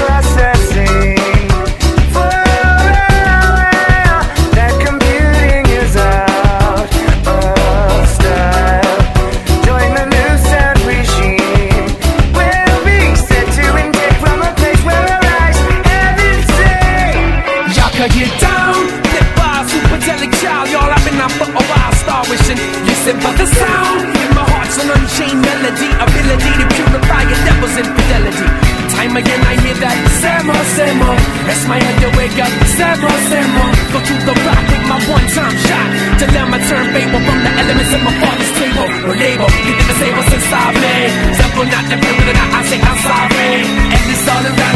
processing. For real, that computing is out of style. Join the new sound regime. We'll be set to intake from a place where our eyes haven't seen. Y'all could get down, flip by, superdelic child. Y'all, I've been out for a while, star wishing. Listen for the sound. In my heart's an unchained melody, ability to purify your devil's infidelity. Time again I hear that Samo, Samo. That's my head to wake up, Samo, Samo. Go to the rock with my one-time shot to let my turn favor from the elements of my father's table. Or label, you did the same since I made. Simple, not the people that I say I'm sorry. And it's all around.